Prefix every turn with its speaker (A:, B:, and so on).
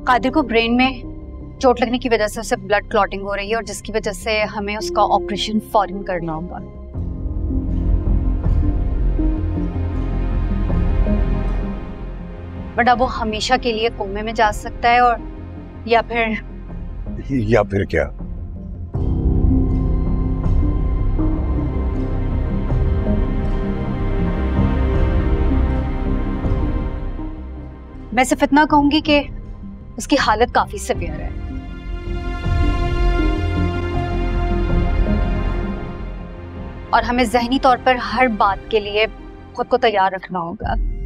A: कादिर को ब्रेन में चोट लगने की वजह से उसे ब्लड क्लॉटिंग हो रही है और जिसकी वजह से हमें उसका ऑपरेशन फौरन करना होगा। बट अब वो हमेशा के लिए कोमे में जा सकता है और या फिर
B: क्या?
A: मैं सिर्फ इतना कहूंगी कि उसकी हालत काफी सीवियर है। और हमें ज़हनी तौर पर हर बात के लिए खुद को तैयार रखना होगा।